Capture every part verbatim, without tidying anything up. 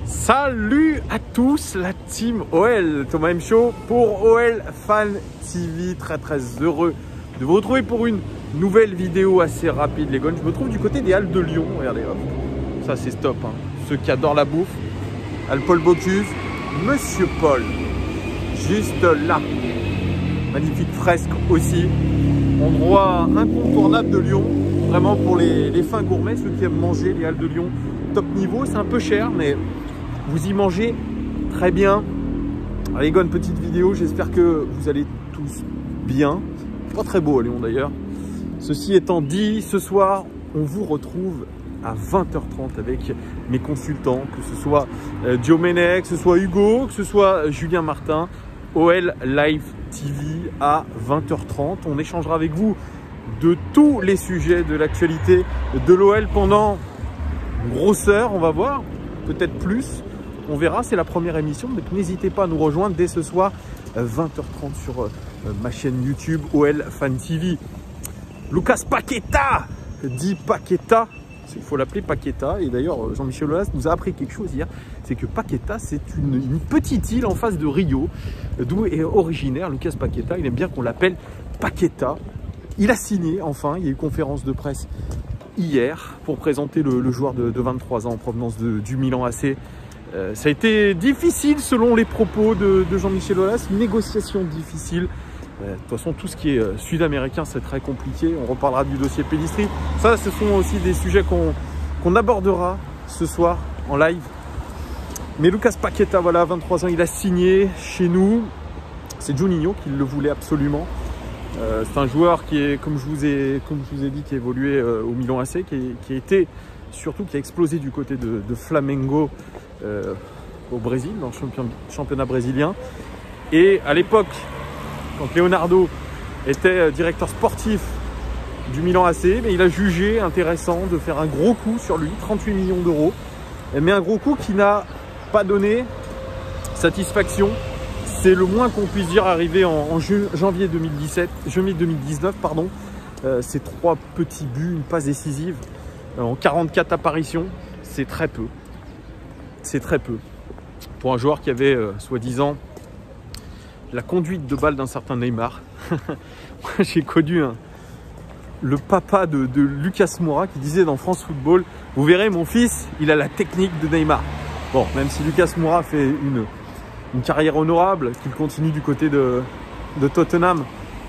Salut à tous la team O L, Thomas M Show pour O L Fan T V. Très très heureux de vous retrouver pour une nouvelle vidéo assez rapide les gars. Je me trouve du côté des Halles de Lyon, regardez hop, ça c'est stop hein. Ceux qui adorent la bouffe, Halle Paul Bocuse, Monsieur Paul, juste là, magnifique fresque aussi, endroit incontournable de Lyon, vraiment pour les, les fins gourmets, ceux qui aiment manger. Les Halles de Lyon, top niveau, c'est un peu cher mais vous y mangez très bien. Allez les gars, une petite vidéo, j'espère que vous allez tous bien. Pas très beau à Lyon d'ailleurs. Ceci étant dit, ce soir on vous retrouve à vingt heures trente avec mes consultants, que ce soit euh, Dioménec, que ce soit Hugo, que ce soit euh, Julien Martin. O L Live T V à vingt heures trente. On échangera avec vous de tous les sujets de l'actualité de l'O L pendant une grosse heure, on va voir, peut-être plus. On verra, c'est la première émission, donc n'hésitez pas à nous rejoindre dès ce soir, vingt heures trente sur euh, ma chaîne YouTube O L Fan T V. Lucas Paqueta, dit Paqueta, il faut l'appeler Paqueta. Et d'ailleurs, Jean-Michel Aulas nous a appris quelque chose hier, c'est que Paqueta, c'est une, une petite île en face de Rio, d'où est originaire Lucas Paqueta. Il aime bien qu'on l'appelle Paqueta. Il a signé, enfin, il y a eu conférence de presse hier pour présenter le, le joueur de, de vingt-trois ans en provenance de, du Milan A C. Euh, ça a été difficile selon les propos de, de Jean-Michel Aulas, une négociation difficile. Euh, de toute façon, tout ce qui est euh, sud-américain, c'est très compliqué. On reparlera du dossier Pellistri. Ça, ce sont aussi des sujets qu'on qu'on abordera ce soir en live. Mais Lucas Paqueta, voilà, vingt-trois ans, il a signé chez nous. C'est Juninho qui le voulait absolument. Euh, c'est un joueur qui est, comme je vous ai, comme je vous ai dit, qui a évolué euh, au Milan A C, qui, est, qui a été, surtout qui a explosé du côté de, de Flamengo euh, au Brésil, dans le champion, championnat brésilien. Et à l'époque, quand Leonardo était directeur sportif du Milan A C, mais il a jugé intéressant de faire un gros coup sur lui, trente-huit millions d'euros, mais un gros coup qui n'a pas donné satisfaction. C'est le moins qu'on puisse dire arrivé en, en janvier deux mille dix-sept, janvier deux mille dix-neuf, pardon. Euh, ces trois petits buts, une passe décisive euh, en quarante-quatre apparitions, c'est très peu. C'est très peu pour un joueur qui avait euh, soi-disant la conduite de balle d'un certain Neymar. Moi, j'ai connu un, le papa de, de Lucas Moura qui disait dans France Football, vous verrez mon fils, il a la technique de Neymar. Bon, même si Lucas Moura fait une, une carrière honorable, qu'il continue du côté de, de Tottenham,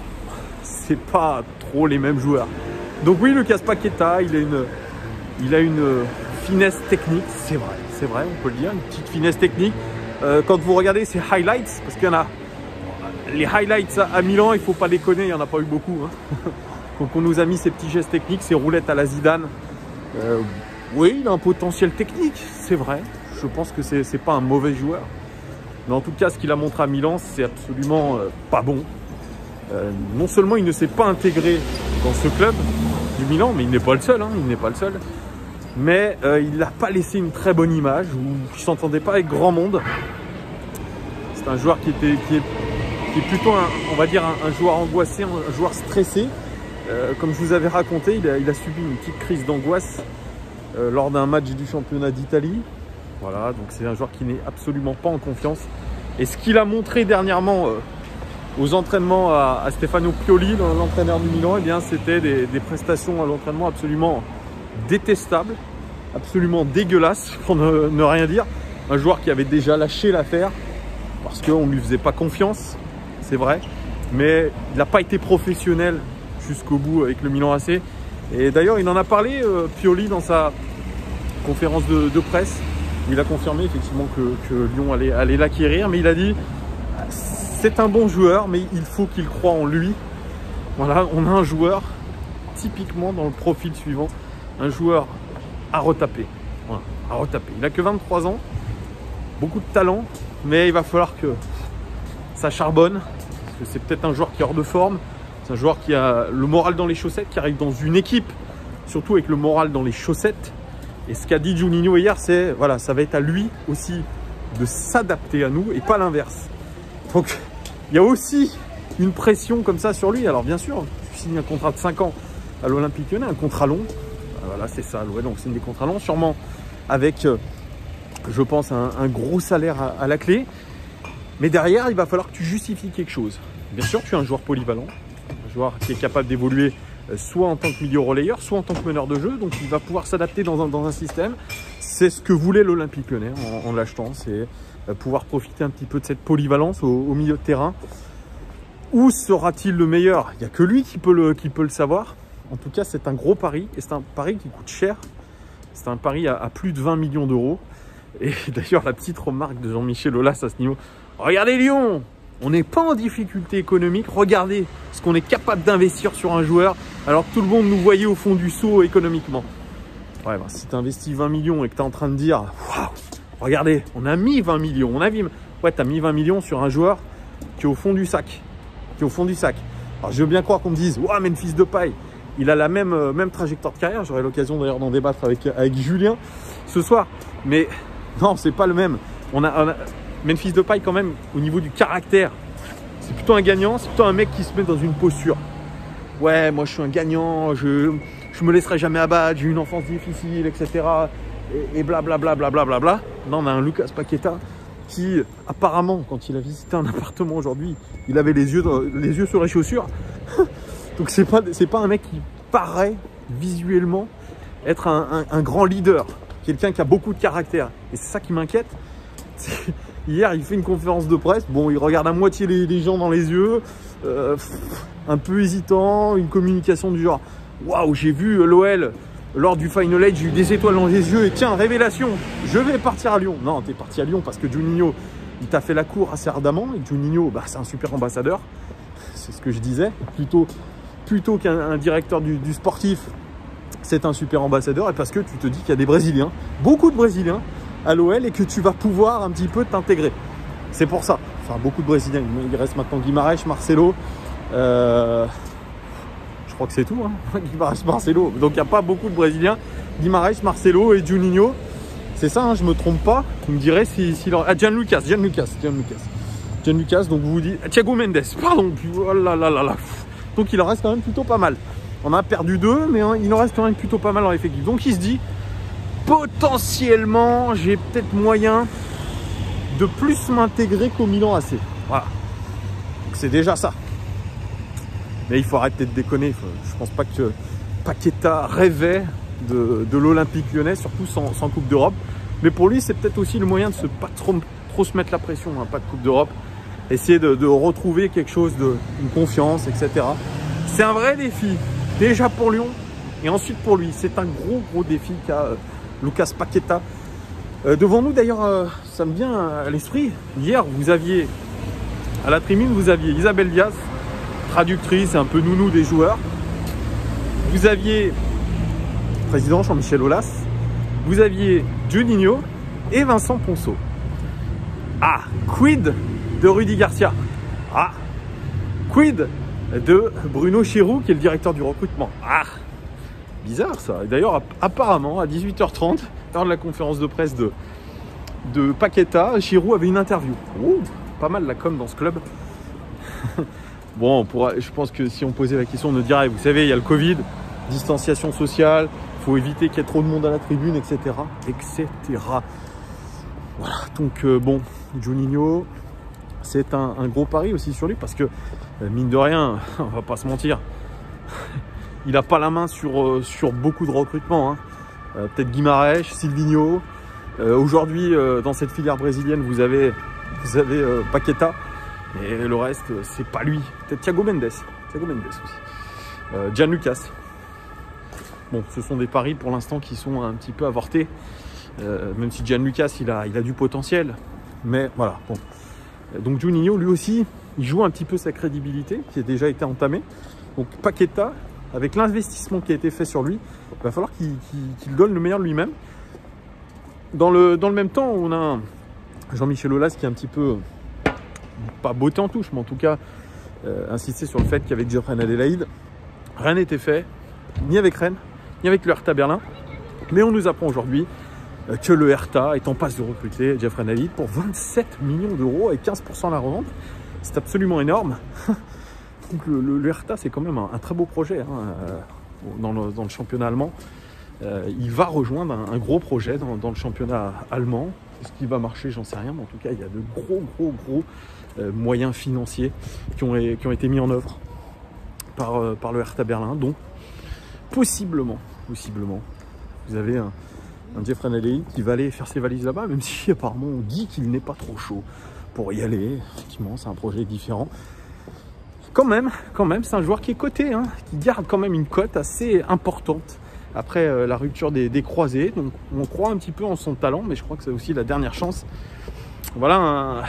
c'est pas trop les mêmes joueurs. Donc oui, Lucas Paqueta, il a une, il a une finesse technique, c'est vrai, c'est vrai, on peut le dire, une petite finesse technique. Euh, quand vous regardez ses highlights, parce qu'il y en a, les highlights à Milan, il ne faut pas déconner, il n'y en a pas eu beaucoup. Hein. Donc on nous a mis ces petits gestes techniques, ces roulettes à la Zidane. Euh, oui, il a un potentiel technique, c'est vrai. Je pense que c'est c'est pas un mauvais joueur. Mais en tout cas, ce qu'il a montré à Milan, c'est absolument euh, pas bon. Euh, non seulement il ne s'est pas intégré dans ce club du Milan, mais il n'est pas le seul, hein, il n'est pas le seul. Mais euh, il n'a pas laissé une très bonne image, où il ne s'entendait pas avec grand monde. C'est un joueur qui, était, qui, est, qui est plutôt, un, on va dire, un, un joueur angoissé, un joueur stressé. Euh, comme je vous avais raconté, il a, il a subi une petite crise d'angoisse euh, lors d'un match du championnat d'Italie. Voilà, donc c'est un joueur qui n'est absolument pas en confiance. Et ce qu'il a montré dernièrement euh, aux entraînements à, à Stefano Pioli, l'entraîneur du Milan, eh bien c'était des, des prestations à l'entraînement absolument détestables, absolument dégueulasses, pour ne, ne rien dire. Un joueur qui avait déjà lâché l'affaire parce qu'on ne lui faisait pas confiance, c'est vrai. Mais il n'a pas été professionnel jusqu'au bout avec le Milan A C. Et d'ailleurs, il en a parlé, euh, Pioli, dans sa conférence de, de presse, où il a confirmé effectivement que, que Lyon allait, allait l'acquérir. Mais il a dit, c'est un bon joueur, mais il faut qu'il croie en lui. Voilà, on a un joueur typiquement dans le profil suivant, un joueur à retaper. Voilà, à retaper. Il n'a que vingt-trois ans, beaucoup de talent, mais il va falloir que ça charbonne. Parce que c'est peut-être un joueur qui est hors de forme. C'est un joueur qui a le moral dans les chaussettes, qui arrive dans une équipe, surtout avec le moral dans les chaussettes. Et ce qu'a dit Juninho hier, c'est voilà, ça va être à lui aussi de s'adapter à nous et pas l'inverse. Donc il y a aussi une pression comme ça sur lui. Alors bien sûr, tu signes un contrat de cinq ans à l'Olympique Lyonnais, un contrat long. Voilà, c'est ça. Ouais, donc c'est des contrats longs, sûrement avec je pense, un, un gros salaire à, à la clé. Mais derrière, il va falloir que tu justifies quelque chose. Bien sûr, tu es un joueur polyvalent, un joueur qui est capable d'évoluer soit en tant que milieu relayeur, soit en tant que meneur de jeu. Donc, il va pouvoir s'adapter dans un, dans un système. C'est ce que voulait l'Olympique Lyonnais en, en l'achetant. C'est pouvoir profiter un petit peu de cette polyvalence au, au milieu de terrain. Où sera-t-il le meilleur? Il n'y a que lui qui peut le, qui peut le savoir. En tout cas, c'est un gros pari. Et c'est un pari qui coûte cher. C'est un pari à, à plus de vingt millions d'euros. Et d'ailleurs, la petite remarque de Jean-Michel Aulas à ce niveau. Regardez Lyon, on n'est pas en difficulté économique. Regardez ce qu'on est capable d'investir sur un joueur alors que tout le monde nous voyait au fond du seau économiquement. Ouais, bah, si tu investis vingt millions et que tu es en train de dire waouh, regardez, on a mis vingt millions. On a mis... Ouais, tu as mis vingt millions sur un joueur qui est au fond du sac. Qui est au fond du sac. Alors, je veux bien croire qu'on me dise waouh, Memphis Depay, il a la même, euh, même trajectoire de carrière. J'aurai l'occasion d'ailleurs d'en débattre avec, avec Julien ce soir. Mais non, c'est pas le même. On a, on a... Memphis Depay, quand même, au niveau du caractère, c'est plutôt un gagnant, c'est plutôt un mec qui se met dans une posture. Ouais, moi je suis un gagnant, je je me laisserai jamais abattre, j'ai eu une enfance difficile, et cetera. Et blablabla. Bla, bla, bla, bla. Là, on a un Lucas Paqueta qui, apparemment, quand il a visité un appartement aujourd'hui, il avait les yeux, dans, les yeux sur les chaussures. Donc, c'est pas, c'est pas un mec qui paraît visuellement être un, un, un grand leader, quelqu'un qui a beaucoup de caractère. Et c'est ça qui m'inquiète. Hier, il fait une conférence de presse. Bon, il regarde à moitié les, les gens dans les yeux, euh, un peu hésitant, une communication du genre waouh, j'ai vu l'O L lors du Final Eight, j'ai eu des étoiles dans les yeux et tiens, révélation, je vais partir à Lyon. Non, t'es parti à Lyon parce que Juninho, il t'a fait la cour assez ardemment et Juninho, bah, c'est un super ambassadeur. C'est ce que je disais. Plutôt, plutôt qu'un directeur du, du sportif, c'est un super ambassadeur et parce que tu te dis qu'il y a des Brésiliens, beaucoup de Brésiliens à l'O L et que tu vas pouvoir un petit peu t'intégrer. C'est pour ça. Enfin, beaucoup de Brésiliens. Il reste maintenant Guimarães, Marcelo. Euh, je crois que c'est tout. Hein. Guimarães, Marcelo. Donc, il n'y a pas beaucoup de Brésiliens. Guimarães, Marcelo et Juninho. C'est ça, hein, je ne me trompe pas. Vous me direz si... si leur... Ah, Gianlucas, Gianlucas, Gianlucas. Gianlucas, donc vous vous dites... Ah, Thiago Mendes, pardon. Oh là là là là. Donc, il en reste quand même plutôt pas mal. On a perdu deux, mais hein, il en reste quand même plutôt pas mal dans l'effectif. Donc, il se dit... Potentiellement, j'ai peut-être moyen de plus m'intégrer qu'au Milan A C. Voilà. Donc c'est déjà ça. Mais il faut arrêter de déconner. Faut, je pense pas que Paqueta rêvait de, de l'Olympique Lyonnais, surtout sans, sans Coupe d'Europe. Mais pour lui, c'est peut-être aussi le moyen de se pas trop, trop se mettre la pression. Hein, pas de Coupe d'Europe. Essayer de, de retrouver quelque chose, de une confiance, et cetera. C'est un vrai défi. Déjà pour Lyon et ensuite pour lui. C'est un gros, gros défi qu'a Lucas Paqueta. Euh, devant nous d'ailleurs, euh, ça me vient à l'esprit. Hier, vous aviez, à la tribune, vous aviez Isabelle Diaz, traductrice, un peu nounou des joueurs. Vous aviez le président Jean-Michel Aulas. Vous aviez Juninho et Vincent Ponceau. Ah, quid de Rudy Garcia? Ah, quid de Bruno Chéroux, qui est le directeur du recrutement? Ah, bizarre ça. Et d'ailleurs, apparemment, à dix-huit heures trente, lors de la conférence de presse de, de Paqueta, Giroud avait une interview. Oh, pas mal la com dans ce club. Bon, on pourra, je pense que si on posait la question, on nous dirait, vous savez, il y a le Covid, distanciation sociale, il faut éviter qu'il y ait trop de monde à la tribune, et cetera et cetera. Voilà, donc euh, bon, Juninho, c'est un, un gros pari aussi sur lui parce que, euh, mine de rien, on va pas se mentir, il n'a pas la main sur, euh, sur beaucoup de recrutements. Hein. Euh, Peut-être Guimarães, Silvinho. Euh, Aujourd'hui, euh, dans cette filière brésilienne, vous avez, vous avez euh, Paqueta. Et le reste, euh, c'est pas lui. Peut-être Thiago Mendes. Thiago Mendes aussi. Euh, Gianlucas. Bon, ce sont des paris pour l'instant qui sont un petit peu avortés. Euh, même si Gianlucas, il a, il a du potentiel. Mais voilà. Bon. Donc Juninho, lui aussi, il joue un petit peu sa crédibilité qui a déjà été entamée. Donc Paqueta, avec l'investissement qui a été fait sur lui, il va falloir qu'il qu'il, qu'il donne le meilleur de lui-même. Dans le, dans le même temps, on a Jean-Michel Aulas qui est un petit peu, pas botté en touche, mais en tout cas, euh, insisté sur le fait qu'avec Jeffrey Adélaïde, rien n'était fait, ni avec Rennes, ni avec le Hertha Berlin. Mais on nous apprend aujourd'hui euh, que le Hertha est en passe de recruter Jeffrey Adélaïde pour vingt-sept millions d'euros et quinze pour cent à la revente. C'est absolument énorme. Donc le, le, le Hertha, c'est quand même un, un très beau projet hein, euh, dans, le, dans le championnat allemand. Euh, il va rejoindre un, un gros projet dans, dans le championnat allemand. ce qui va marcher, j'en sais rien, mais en tout cas, il y a de gros, gros, gros euh, moyens financiers qui ont, qui ont été mis en œuvre par, euh, par le Hertha Berlin. Donc, possiblement, possiblement, vous avez un, un Jeffrey Nadei qui va aller faire ses valises là-bas, même si apparemment on dit qu'il n'est pas trop chaud pour y aller. Effectivement, c'est un projet différent. Quand même, quand même, c'est un joueur qui est coté, hein, qui garde quand même une cote assez importante après euh, la rupture des, des croisés. Donc on croit un petit peu en son talent, mais je crois que c'est aussi la dernière chance. Voilà, un...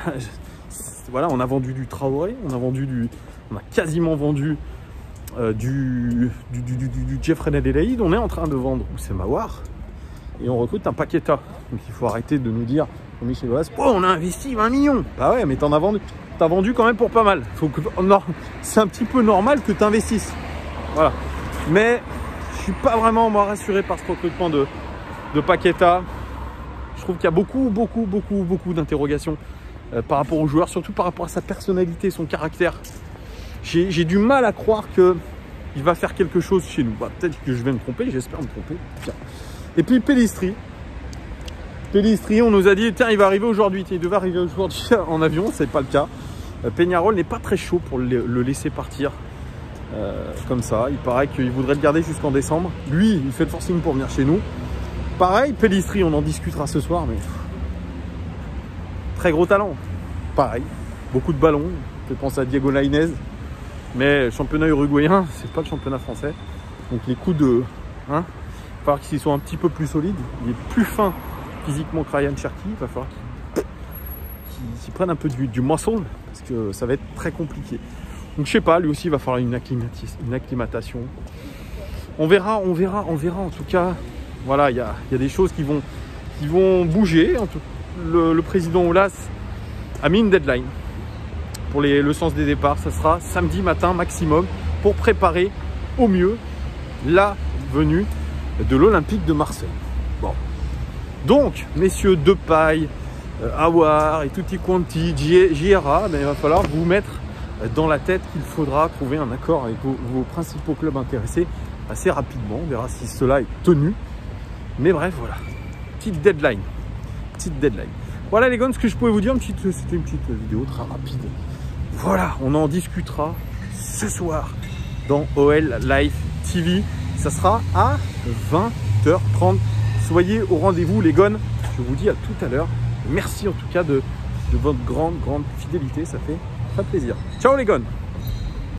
voilà, on a vendu du Traoré, on a vendu du, on a quasiment vendu euh, du, du, du, du, du Jeffrey Nadei. On est en train de vendre Oussema Aouar et on recrute un Paqueta. Donc il faut arrêter de nous dire, oh, Michel Aulas, oh, on a investi vingt millions. Bah ouais, mais t'en as vendu. T'as vendu quand même pour pas mal. Faut que... non, c'est un petit peu normal que tu investisses. Voilà. Mais je suis pas vraiment moi rassuré par ce recrutement de, de Paqueta. Je trouve qu'il y a beaucoup, beaucoup, beaucoup, beaucoup d'interrogations euh, par rapport au joueur, surtout par rapport à sa personnalité, son caractère. J'ai du mal à croire qu'il va faire quelque chose chez nous. Bah, peut-être que je vais me tromper, j'espère me tromper. Tiens. Et puis Pellistri. Pellistri, on nous a dit, tiens, il va arriver aujourd'hui. Il devait arriver aujourd'hui en avion, c'est pas le cas. Peñarol n'est pas très chaud pour le, le laisser partir euh, comme ça. Il paraît qu'il voudrait le garder jusqu'en décembre. Lui, il fait le forcing pour venir chez nous. Pareil, Pellistri, on en discutera ce soir, mais très gros talent. Pareil, beaucoup de ballons. Je pense à Diego Lainez, mais championnat uruguayen, c'est pas le championnat français. Donc les coups de, hein, il va falloir qu'ils soient un petit peu plus solides. Il est plus fin physiquement que Ryan Cherki. Il va falloir qu'il s'y prennent un peu du, du muscle parce que ça va être très compliqué. Donc je sais pas, lui aussi il va falloir une, une acclimatation. On verra, on verra, on verra en tout cas. Voilà, il y a, y a des choses qui vont, qui vont bouger. En tout, le, le président Aulas a mis une deadline pour les, le sens des départs. Ça sera samedi matin maximum pour préparer au mieux la venue de l'Olympique de Marseille. Bon. Donc, messieurs Depay, Euh, Aouar et tutti quanti, J-Ra, ben, il va falloir vous mettre dans la tête qu'il faudra trouver un accord avec vos, vos principaux clubs intéressés assez rapidement. On verra si cela est tenu. Mais bref, voilà. Petite deadline. Petite deadline. Voilà les gars, ce que je pouvais vous dire. C'était une petite vidéo très rapide. Voilà, on en discutera ce soir dans O L Live T V. Ça sera à vingt heures trente. Soyez au rendez-vous les gars. Je vous dis à tout à l'heure. Merci en tout cas de, de votre grande, grande fidélité. Ça fait très plaisir. Ciao les gars.